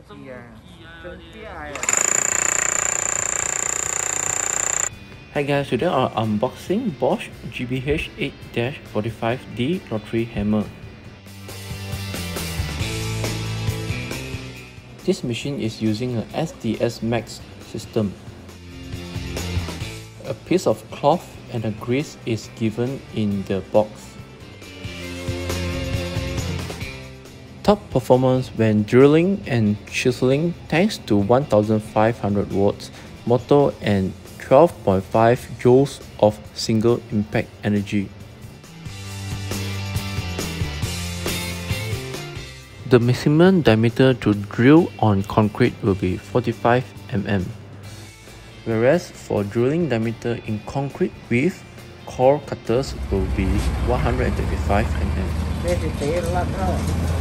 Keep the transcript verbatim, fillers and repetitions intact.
Hi guys, today I'm unboxing Bosch G B H eight forty-five D Rotary hammer. This machine is using a S D S Max system. A piece of cloth and a grease is given in the box. Top performance when drilling and chiseling thanks to one thousand five hundred watts motor and twelve point five joules of single impact energy. The maximum diameter to drill on concrete will be forty-five millimeters, whereas for drilling diameter in concrete with core cutters will be one hundred thirty-five millimeters.